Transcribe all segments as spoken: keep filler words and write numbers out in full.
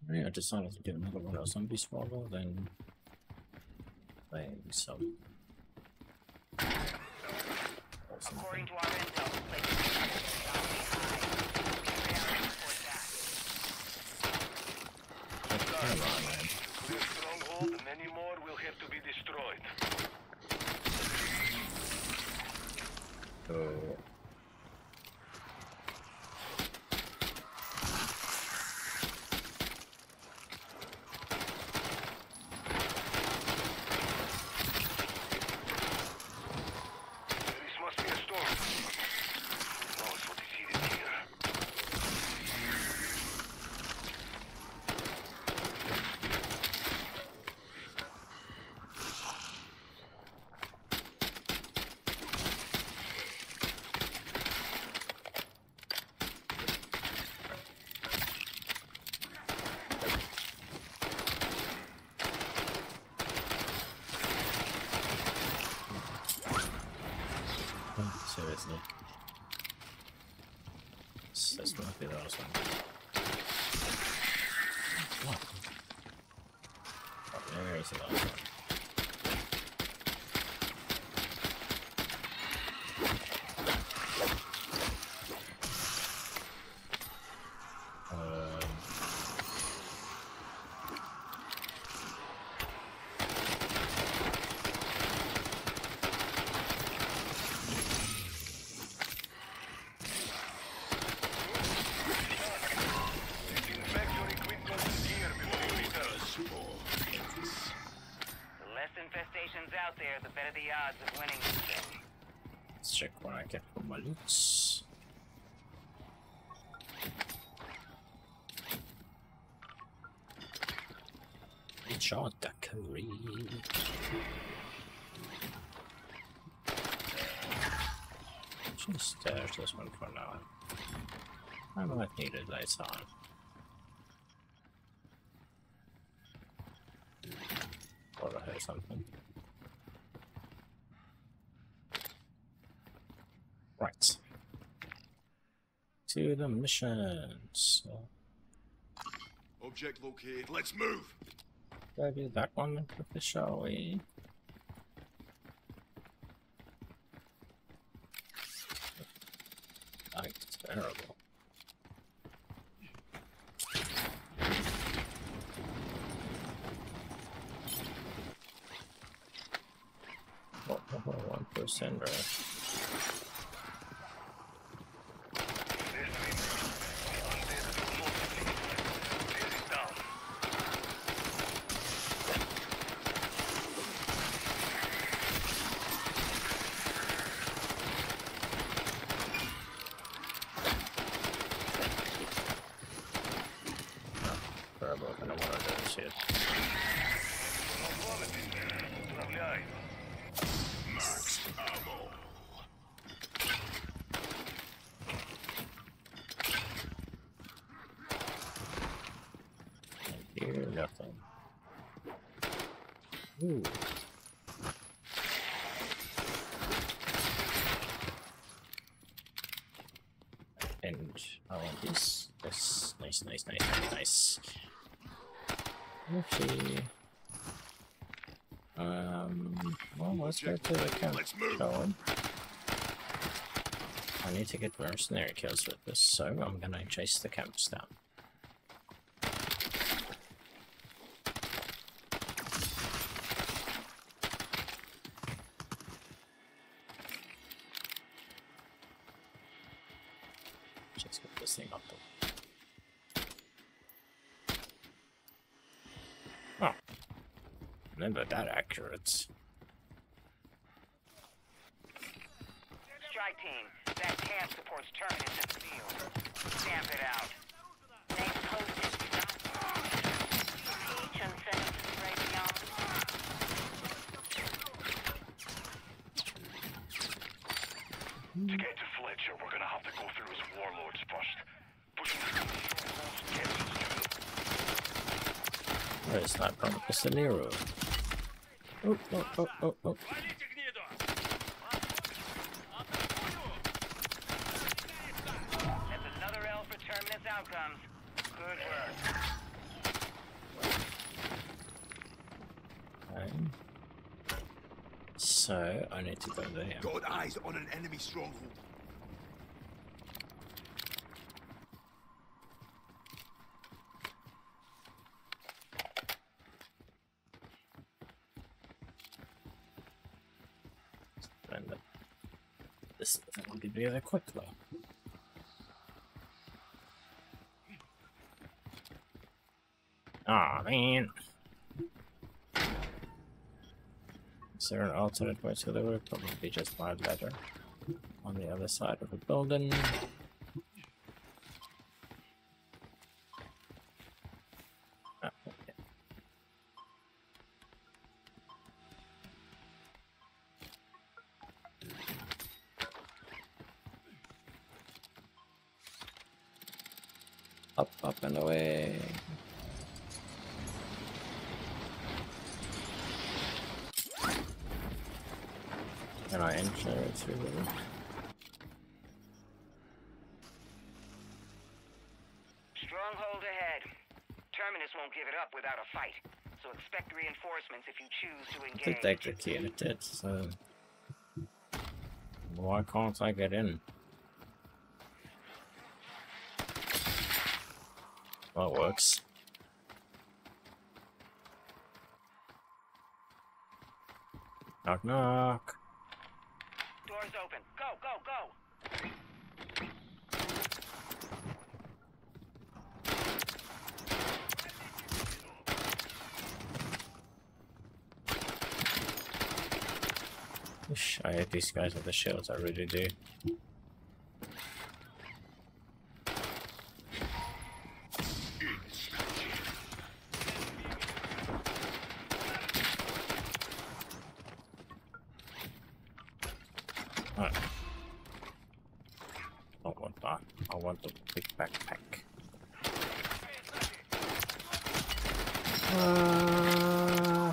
Yeah, I decided to do another one of zombie swallow, then playing some. According to our intel, the place is Come on, man. Clear stronghold, and many more will have to be destroyed. So. Seriously. This, this might be the last one. What? Oh, there is the last one. out there, the better the odds of winning this thing. Let's check what I get from my loots. Richard Daiquiri. Just there's this one for now. I might need it later on. Or I heard something. Right. To the missions. Object located. Let's move. Do I do that one quickly, shall we? That's terrible. Oh, one percent, right? Nothing. Ooh. And I want this. This nice, nice, nice, nice. Okay. Um. Well, let's go to the camp. Shall we? I need to get mercenary kills with this, so I'm gonna chase the camps down. Let's get this thing up though. Oh. Never that accurate. Strike team, that camp supports Terminus in the field. Stamp it out. Next post is Peach and send it to Raytheon. To get to Fletcher, we're gonna have to go through his warlords first. Pushing through the strongholds gets us to Where is that from? It's the Nero. Oh, oh, oh, oh, oh. That's another L for Terminus outcomes. Good work. fine. So I need to go there. Got eyes on an enemy stronghold. And this will be really quick though. Aw, man. Is there an alternate way to the road? Probably just my ladder on the other side of the building. Ah, okay. Up, up and away. Can I enter it through the roof? Stronghold ahead. Terminus won't give it up without a fight, so expect reinforcements if you choose to I engage. think they executed it, so why can't I get in? Well, it works. Knock knock. Doors open. Go, go, go! Ish, I hate these guys with the shields, I really do. Alright. I want that. I want the big backpack. Uh,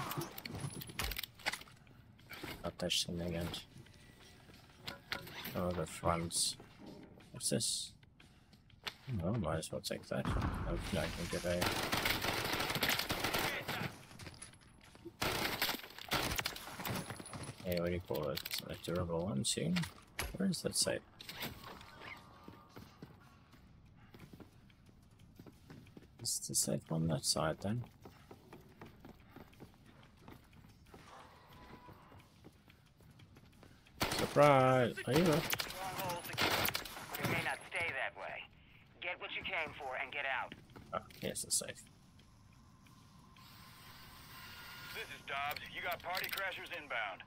Not touch them again. Oh, the fronts. What's this? Oh, might as well take that. Hopefully I can get a... Hey, what do you call it? A durable one soon? Where is that safe? Is the safe on that side then? Surprise! Are you there? Stronghold secure, but it may not stay that way. Get what you came for and get out. Oh, here's the safe. This is Dobbs. You got party crashers inbound.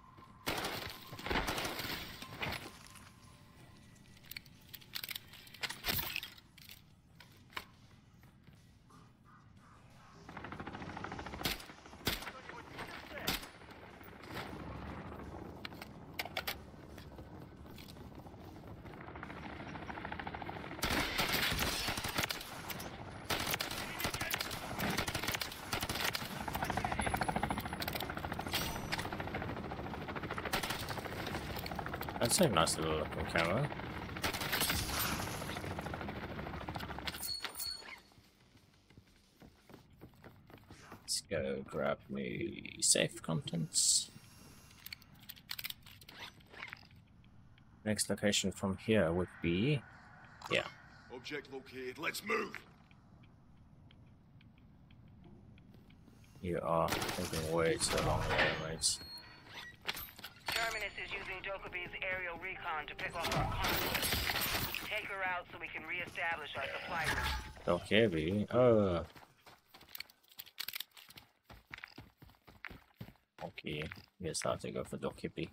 That's a nice little looking camera. Let's go grab me safe contents. Next location from here would be... yeah. Object located. Let's move. You are thinking way too long there, mates. Terminus is using Dokubi's aerial recon to pick off our convoy. Take her out so we can re-establish our supply route. Doc heavy. Oh. Okay. Guess I have to go for Doc Hippie.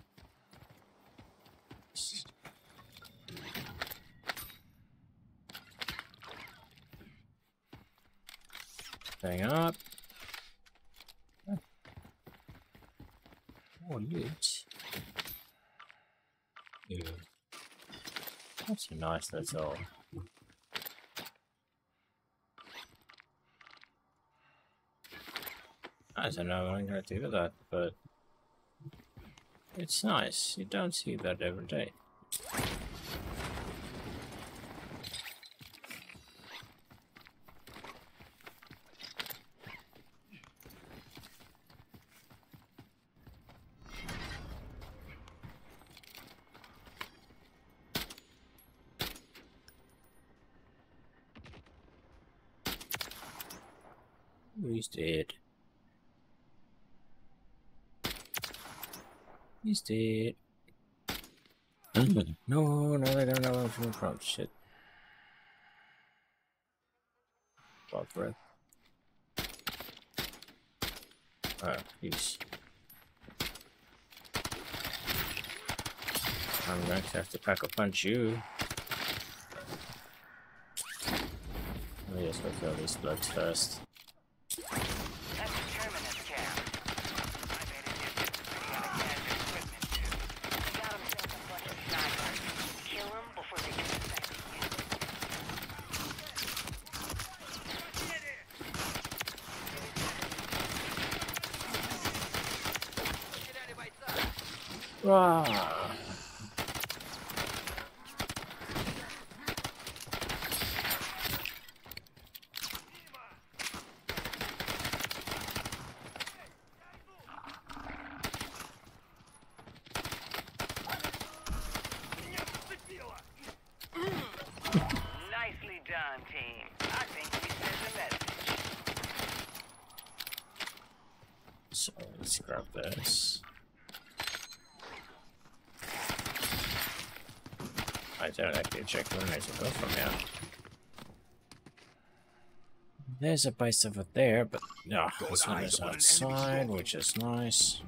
Hang up. Oh, loot. Ew. That's a nice little. I don't know what I'm gonna do with that, but it's nice. You don't see that every day. He's dead. He's dead. No, no, they don't know where I'm from. from. Shit. God, breath. Oh, he's. I'm going to have to pack a punch you. Let me just go kill these bloods first. That's the Terminus camp. I bet it is pretty unattached equipment too. He got himself a bunch of snipers. Kill them before they get infected. Wow. Nicely done, team. I think we sent a message. So let's grab this. I don't actually check when there's a go from here. There's a base over there, but no, this one is outside, which is nice.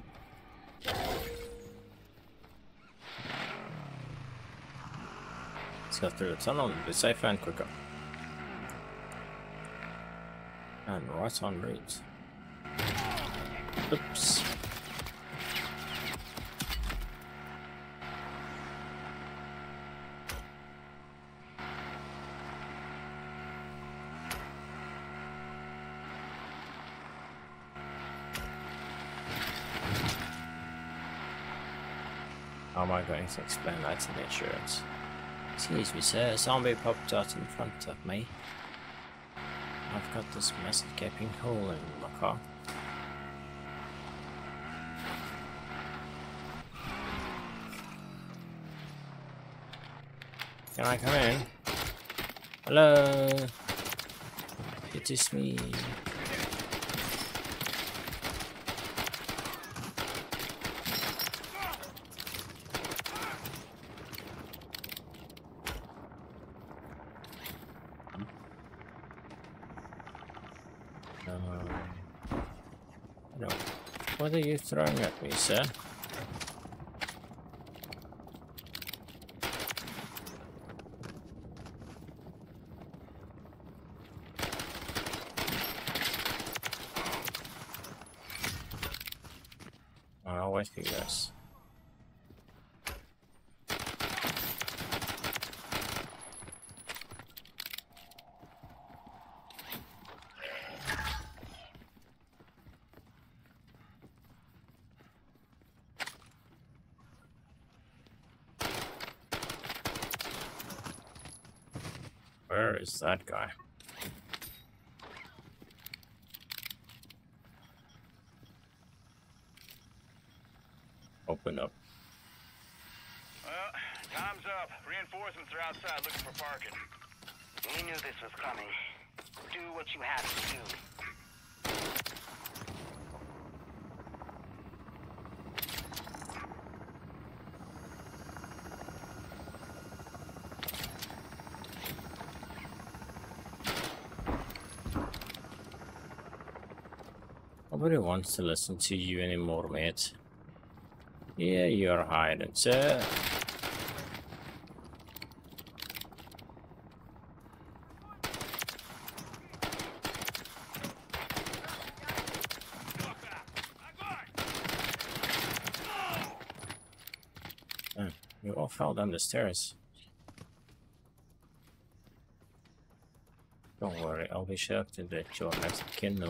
Let's go through the tunnel and be safer and quicker. And right on route. Oops. How am I going to explain that to the insurance? Excuse me, sir, a zombie popped out in front of me. I've got this massive gaping hole in my car. Can I come in? Hello? It is me. No. What are you throwing at me, sir? I'll wait for you guys. Where is that guy? Open up. Well, time's up. Reinforcements are outside looking for parking. We knew this was coming. Do what you have to do. Nobody wants to listen to you anymore, mate. Yeah, you're hiding, sir. Oh, you all fell down the stairs. Don't worry, I'll be shocked that you're next to Kindle.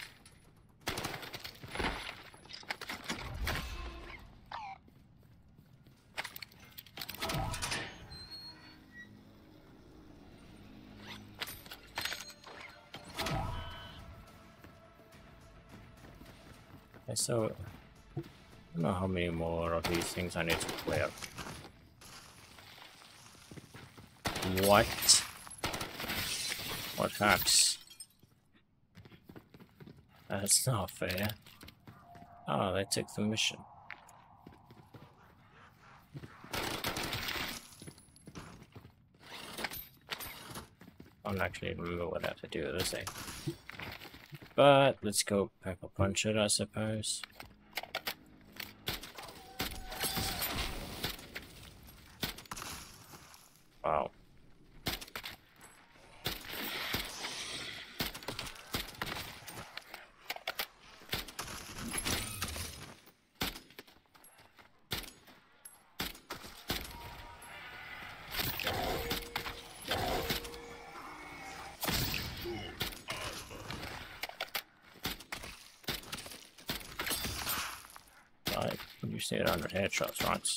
So, I don't know how many more of these things I need to clear. What? What hacks? That's not fair. Oh, they took the mission. I don't actually remember what I have to do with this thing. But let's go pepper punch it, I suppose. Wow. Right, you see it under headshots, right?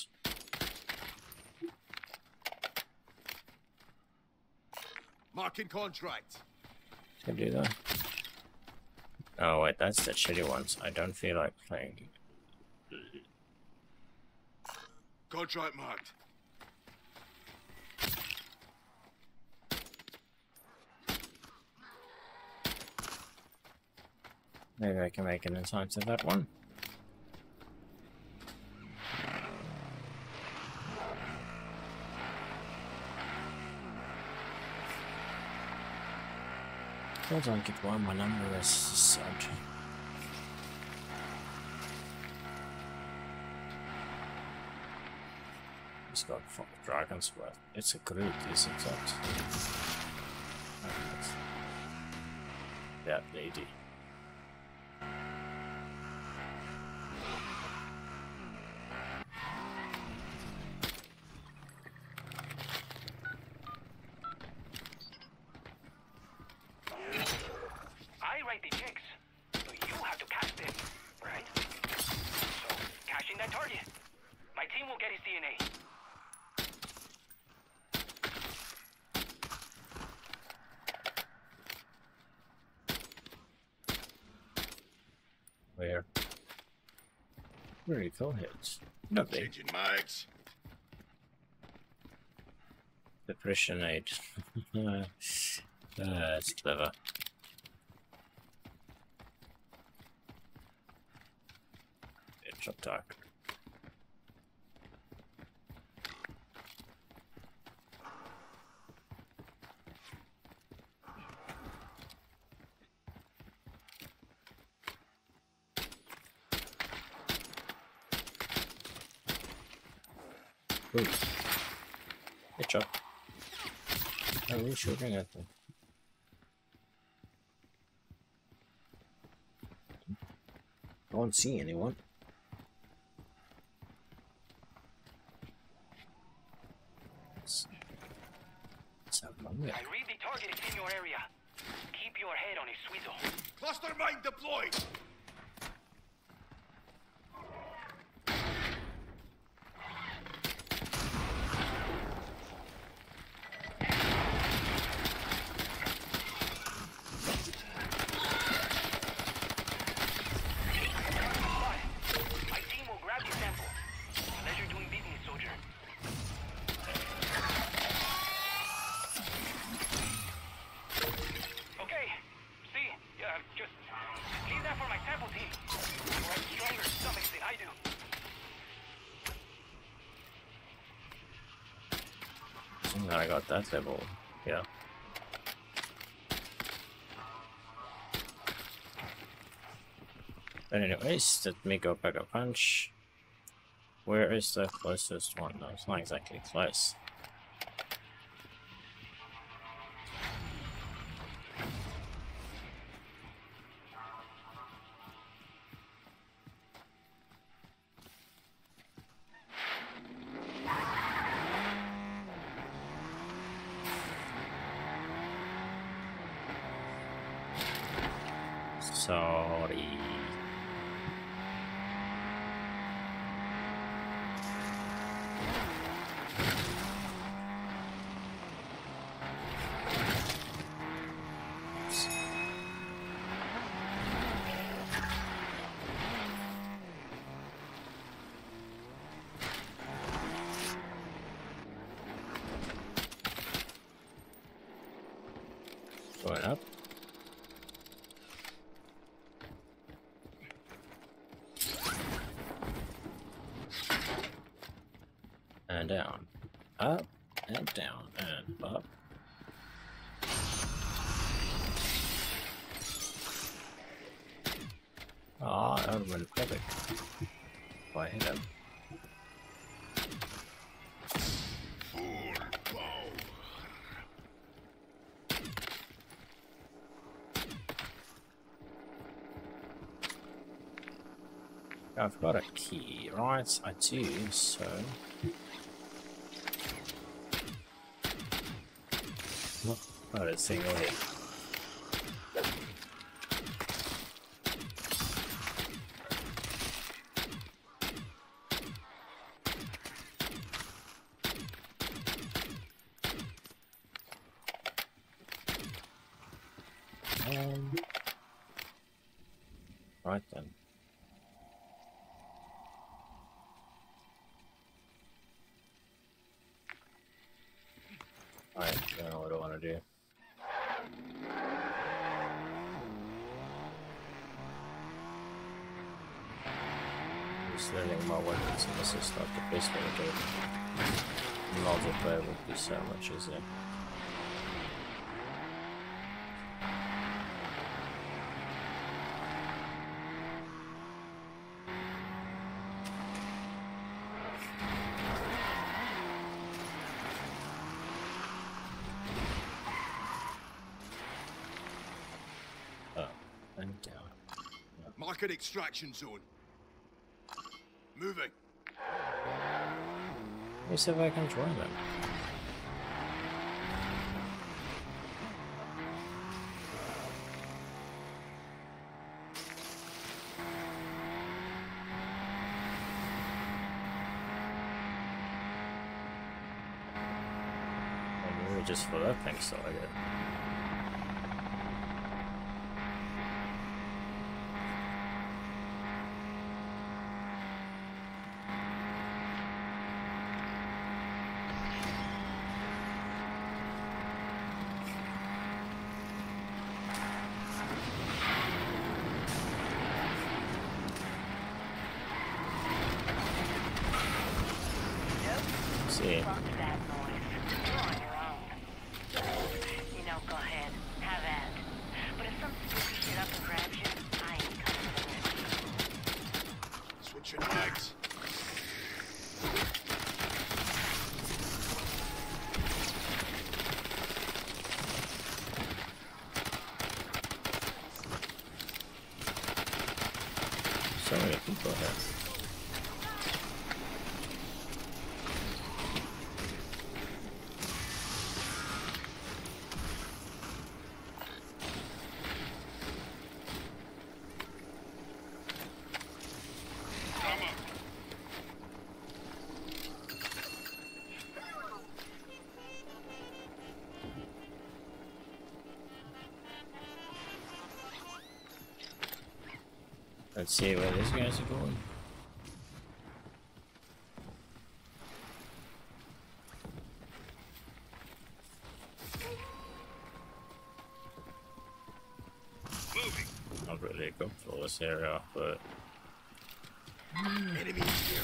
Marking contract. Can do that. Oh wait, that's the shitty ones. I don't feel like playing. Contract marked. Maybe I can make an insight to that one. I don't get why my number is such. It's got fuck Dragon's Breath. It's a Groot, isn't it? Oh, that lady. I write the checks, so you have to cash them, right? So, cashing that target. My team will get his D N A. Where? Very cool hits. Lovely. Changing mags. Depression aid. uh, that's clever. Headshot target. Ooh. Good job. Are we shooting at them? I don't see anyone. Let's, let's have a look. I read the target is in your area. Keep your head on a swivel. Cluster mine deployed. My team will grab your sample. Pleasure doing business, soldier. Okay, see, yeah, just leave that for my sample team. You have stronger stomachs than I do. Somehow I got that level. Yeah. But anyways, let me go back a punch. Where is the closest one? No, it's not exactly close. Sorry. Going up. That would have been perfect. If I hit him. I've got a key, right? I do, so... Oh, this thing over here. Um, right then. I don't know what I want to do. Just letting my weapons and this is not the best way to do it. Multiplayer would be so much easier. And down. Mark an extraction zone. Moving. Let me see if I can join them. Maybe we just for that thing started. See. Fuck that noise. You're on your own. You know, go ahead. Have at it. But if some spooky shit up and grabs you, I ain't coming to the rescue. Switching mags. So many people here. Let's see where these guys are going. Moving. Not really comfortable this area, but Enemy here.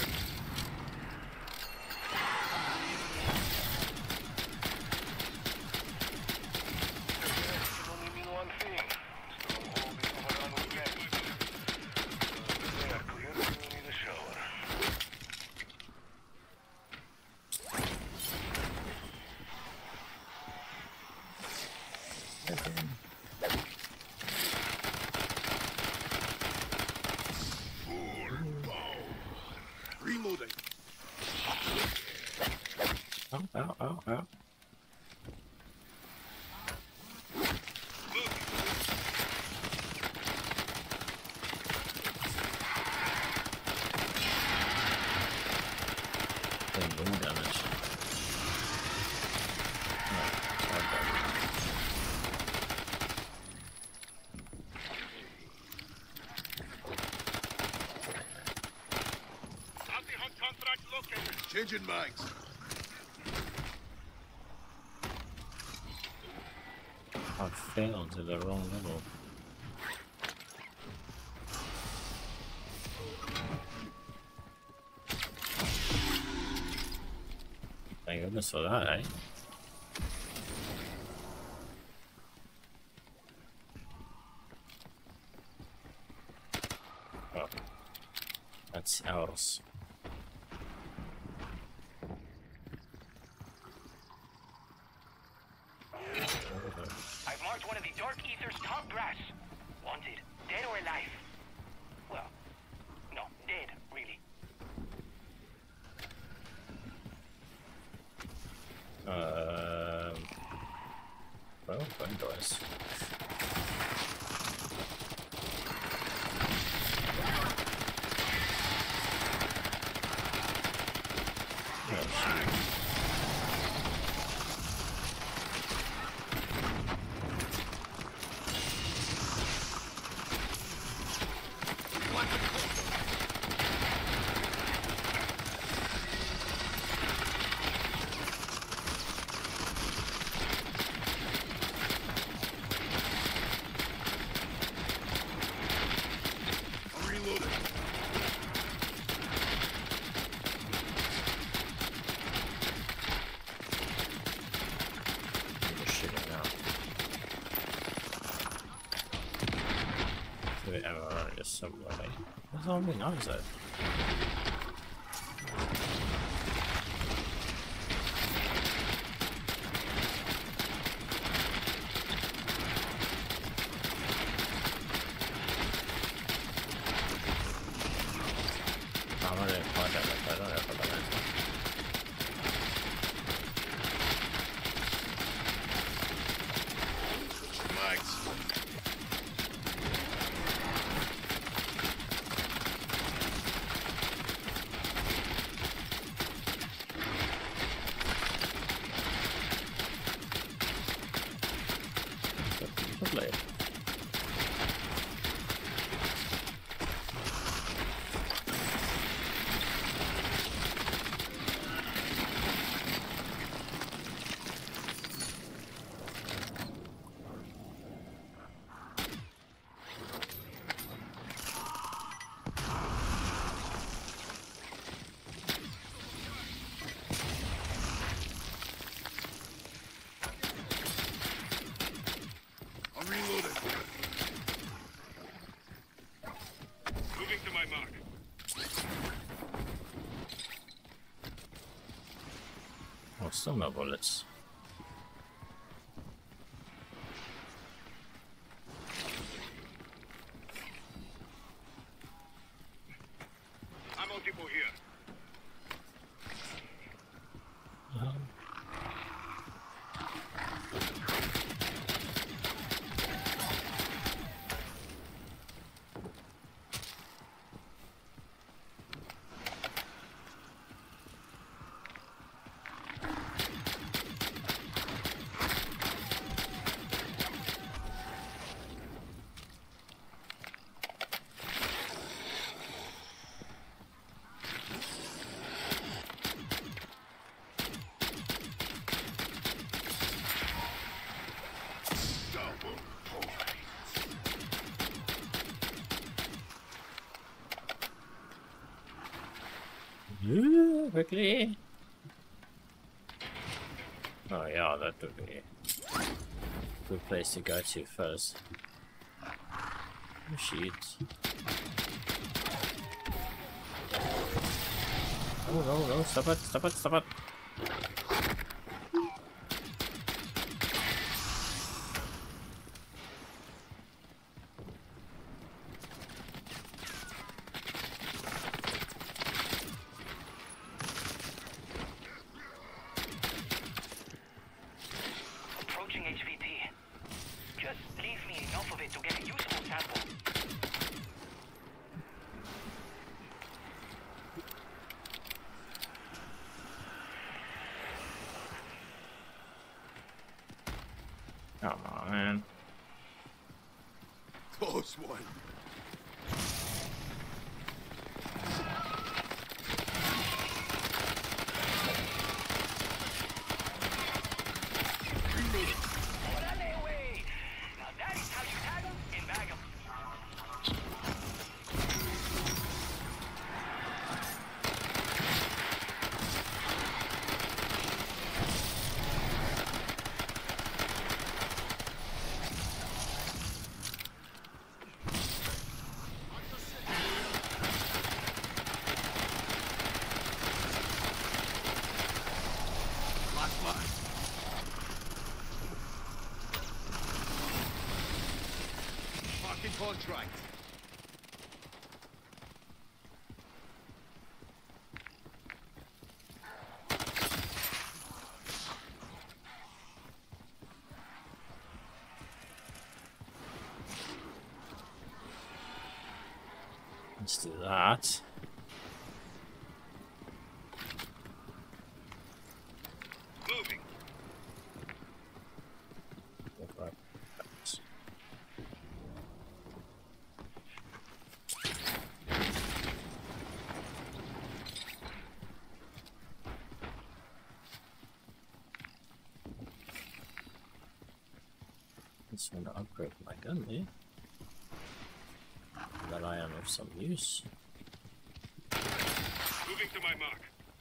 Only mean one thing. Stronghold is overrun with gangs. They are clear. We need a shower. Reloading. oh, oh, oh, oh. Doing wind damage. Oh, okay. Anti-hunt contract located. Changing mags. I fell to the wrong level. Thank goodness for that, eh? Oh. Let's see else. I've marked one of the Dark Ether's top brass. Wanted, dead or alive. Well, no, dead, really. Um. Well, phone doors. I'm reloading. I'm just shooting now. So the ammo around just somewhere. What's all being on that? I'm gonna find that like I don't know if I'm gonna. Mike's. Lovely. I'm reloading. Moving to my mark. Oh, still no bullets. Ammo depot here. Double points. Ooh, quickly. Oh yeah, that would be a good place to go to first. Oh shit. Oh no, no, stop it, stop it, stop it. Approaching H V T. Just leave me enough of it to get a useful sample. Come on, man. Close one. Reloading. Órale, wey! Now that is how you tag 'em and bag 'em. Taking contract. Let's do that. Moving. Just want to upgrade my gun there. That I am of some use. Moving to my mark.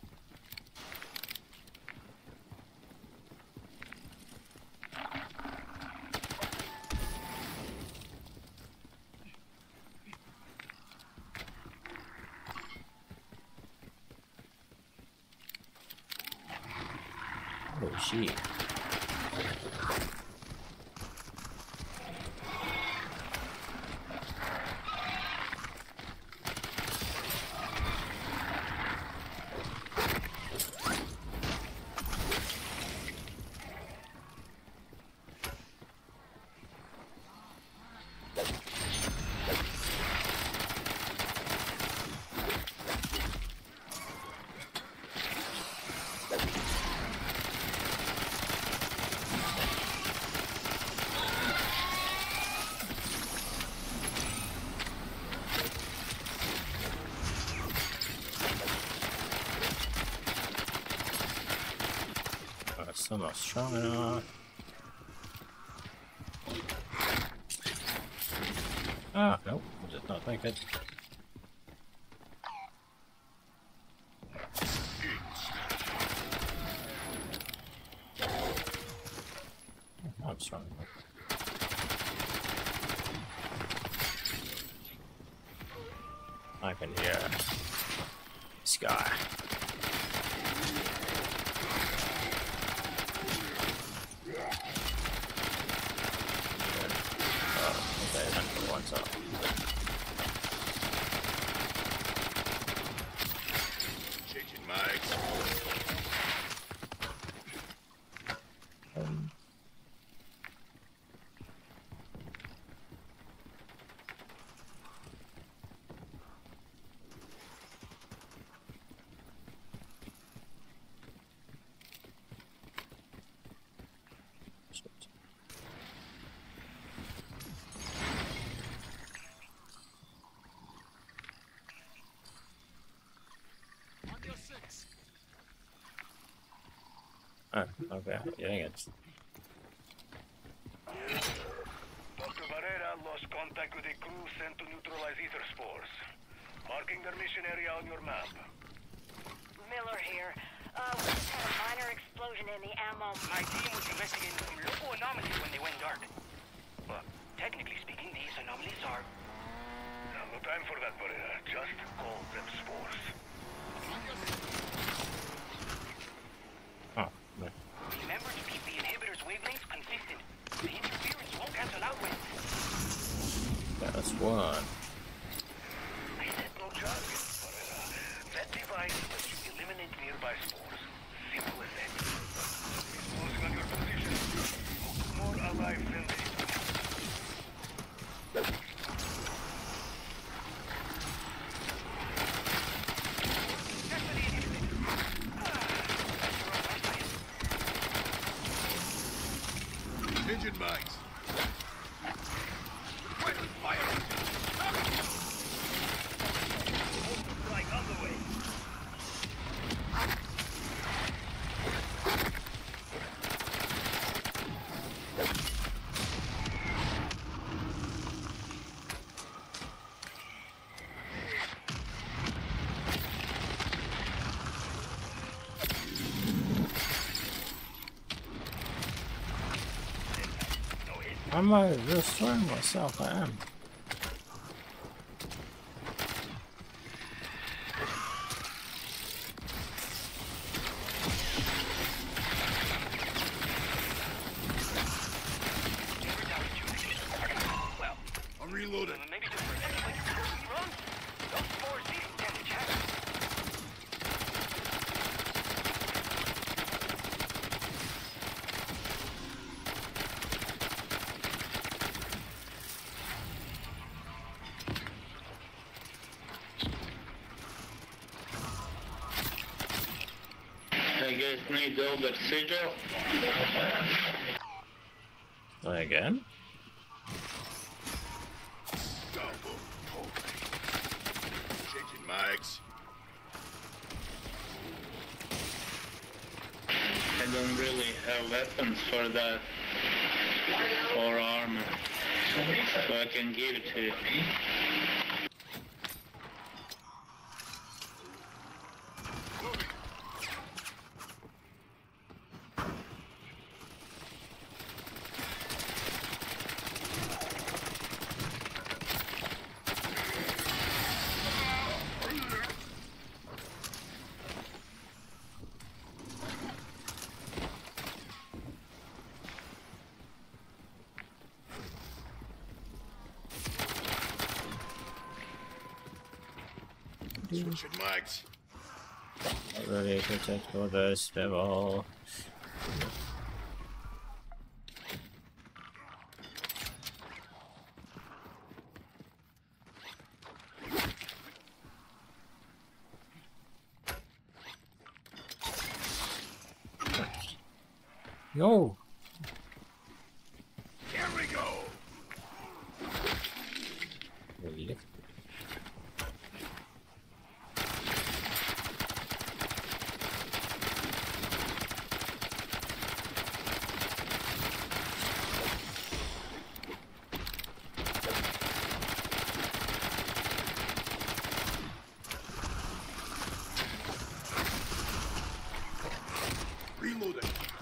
Oh, shit. Still not strong enough. Ah, nope, I did not think it. Oh, I'm strong enough. I can hear this guy. What's up? Changing mics. Um. Oh, okay, getting it. Doctor Barrera lost contact with a crew sent to neutralize ether spores. Marking their mission area on your map. Miller here. Uh, we just had a minor explosion in the ammo. My team was investigating some local anomalies when they went dark. But technically speaking, these anomalies are... Now, no time for that, Barrera. Just call them spores. Oh, no. Remember to keep the inhibitor's wavelengths consistent. The interference won't cancel out when... That's one. I said no jargon, Barrera. That device lets you eliminate nearby spores. Simple as that. Exposing on your position. Look more alive than they do. Changing mics. Requesting fire. Strike on the way. Am I destroying myself? I am. I'm Reloading. Maybe just for anybody who runs. Those spores didn't damage happen. I guess need over sigil. Again? Double. Changing mags. I don't really have weapons for that. Or armor. So I can give it to you. Switching mags. Ready to take orders, swivel. No! Here we go. Really? Reloading.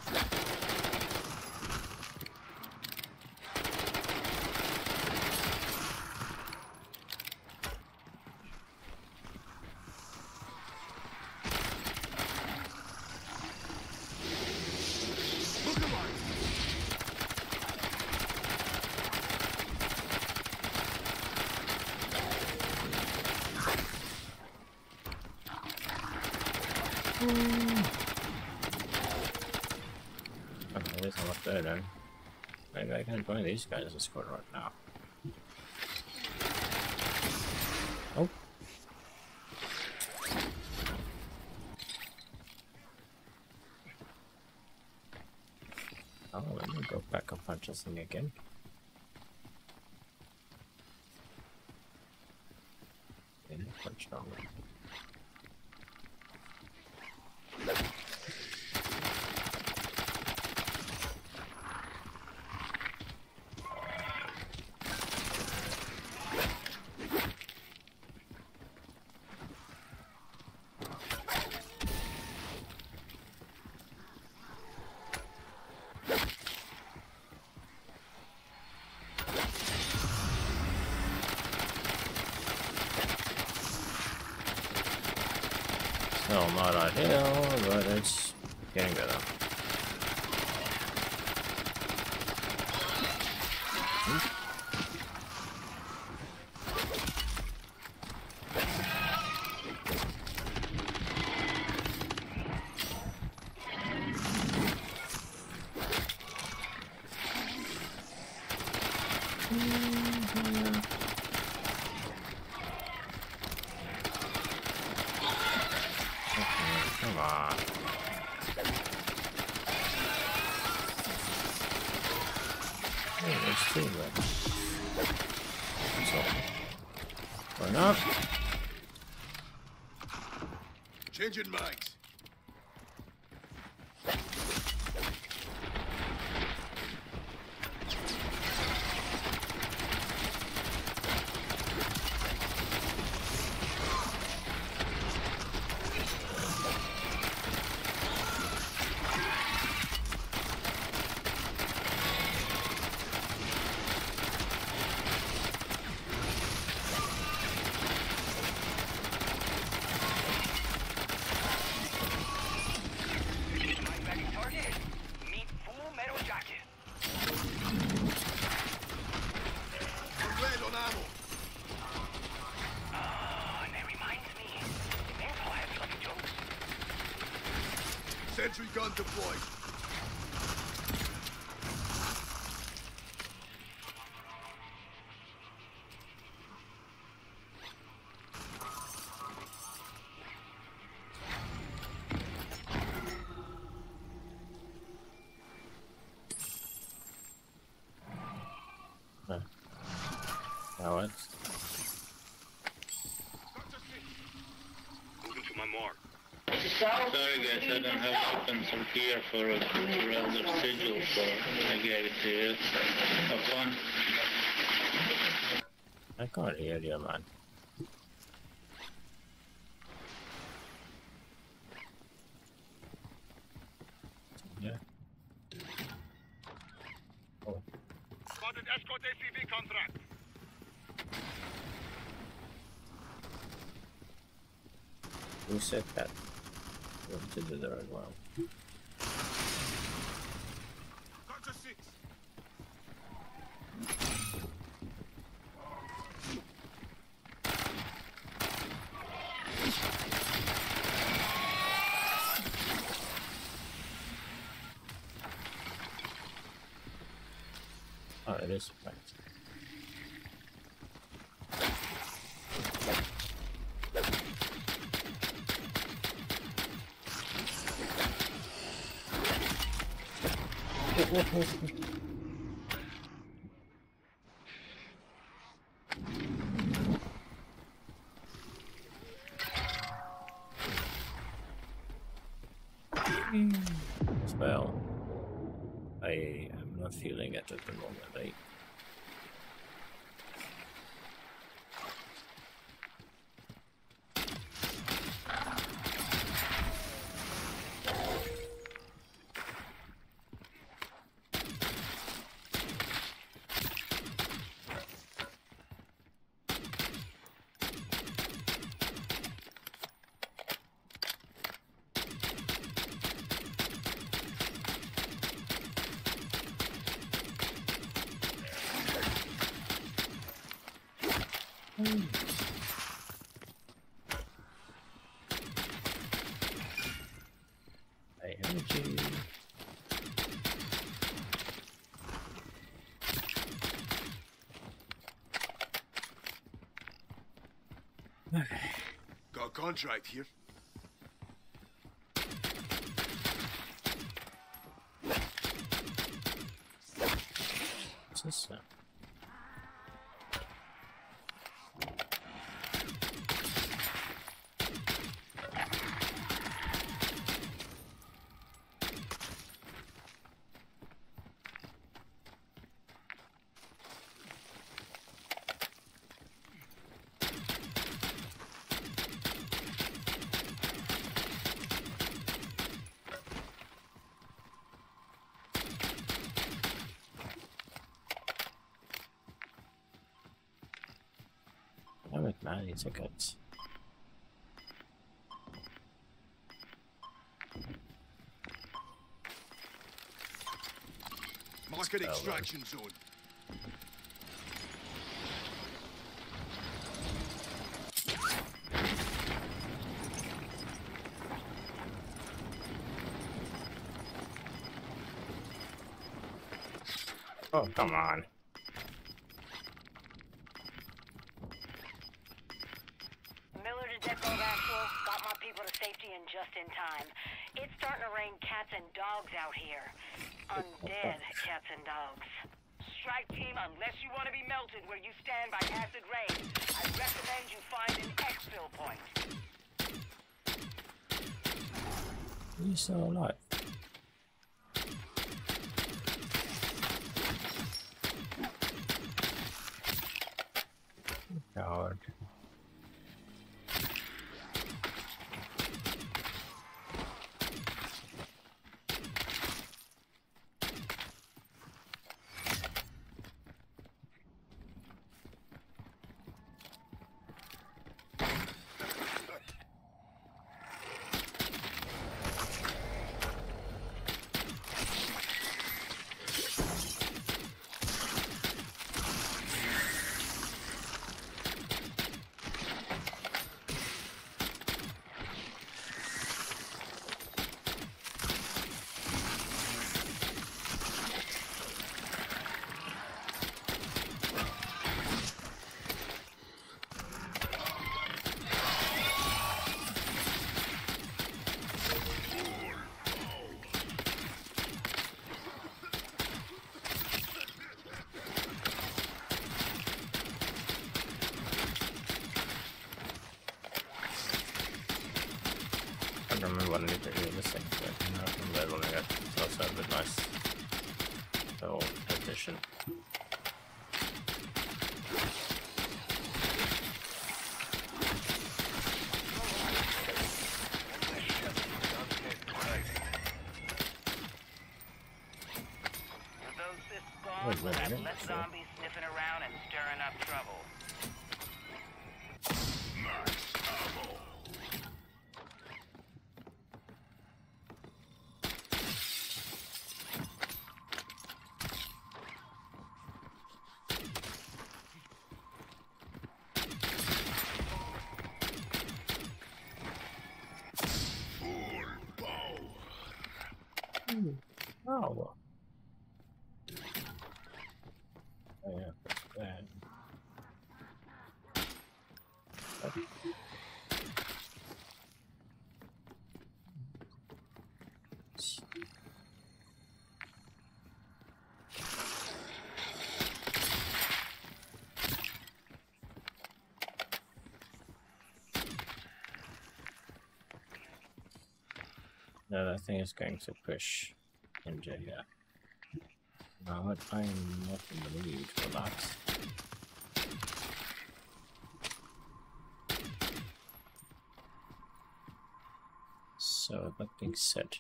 Look alive. Oh, at least I'm up there then. Maybe I can join these guys in squad right now. Oh. Oh, let me go back and punch this thing again. And punch down. Still not ideal, but it's getting better. Come on. Oh, there's two of them. So, or not. Changing mags. Sentry gun deployed. Now it's Moving to my mark. Sorry guys, I don't have weapons or gear for a for other sigil, so I gave it to you. Have fun. I can't hear you, man. Yeah. Oh, Spotted escort A C V contract. who said that? We have to do that as well. Got six. Oh, it is right. Well, I am not feeling it at the moment, eh? I energy. Okay. Got a contract here. What's this now? I'm at ninety tickets. Market Spell extraction zone. Oh, come on. Miller to Depot Actual. Got my people to safety and just in time. It's starting to rain cats and dogs out here. Undead cats and dogs. Strike team, unless you want to be melted where you stand by acid rain, I recommend you find an exfil point. Are you still alive? Coward. don't remember what I need to do this thing, but I remember that one I got. It's also a bit nice. So, addition. With those sys spawns, less zombies sniffing around and stirring up trouble. Oh. Oh yeah, that. No, that thing is going to push into here. No, I'm not in the mood for that. So, that being said,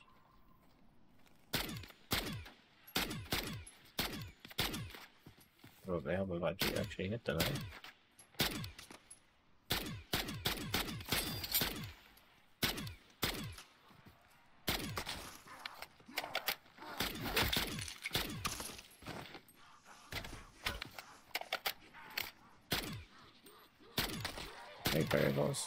probably help if I do actually hit them, eh? Big variables.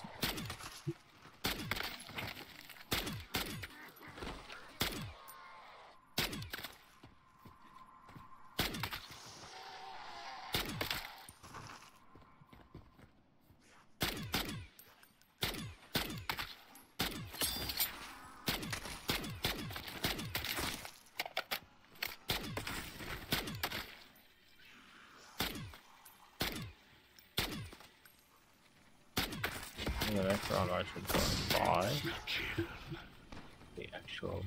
The next round I should go and buy the actual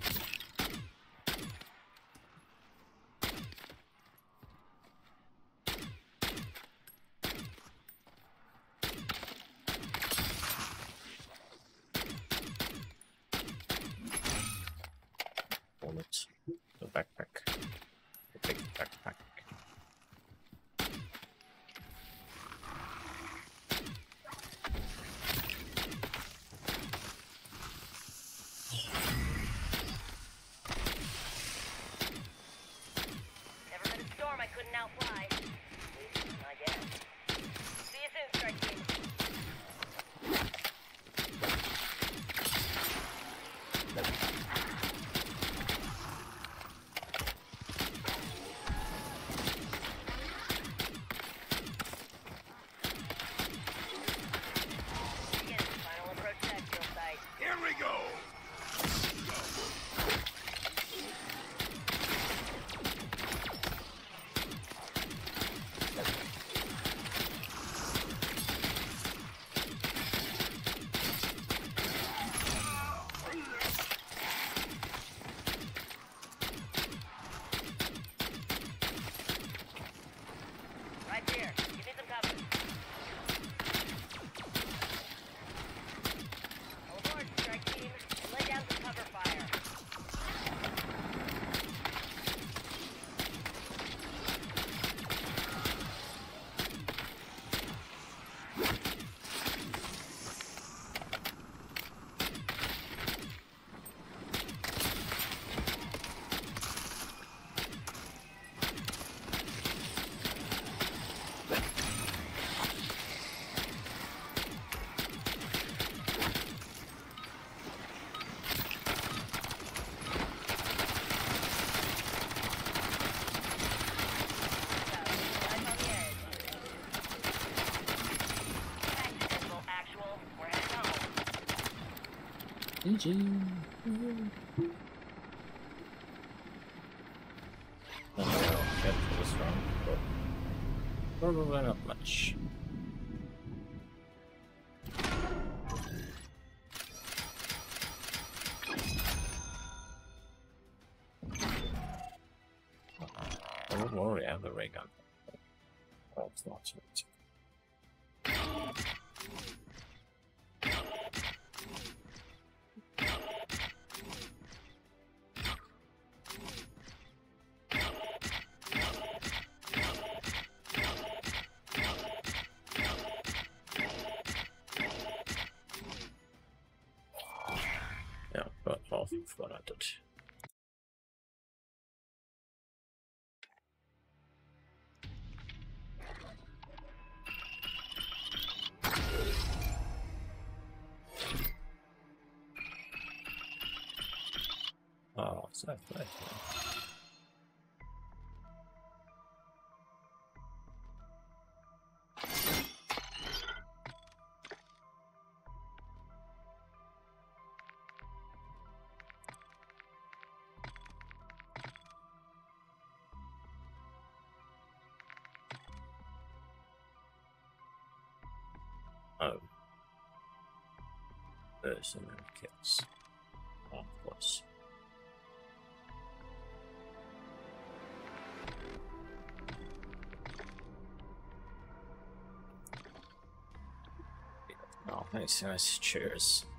wallet, the backpack, the big backpack. G G. Mm-hmm. I don't know how to get to this round, but probably not much. Don't worry, I have the ray gun. Oh, it's not so easy. Yeah, got half of what I did. Oh, so nice. Oh. There's so many kills. Oh, of course. Oh, nice, nice. Cheers.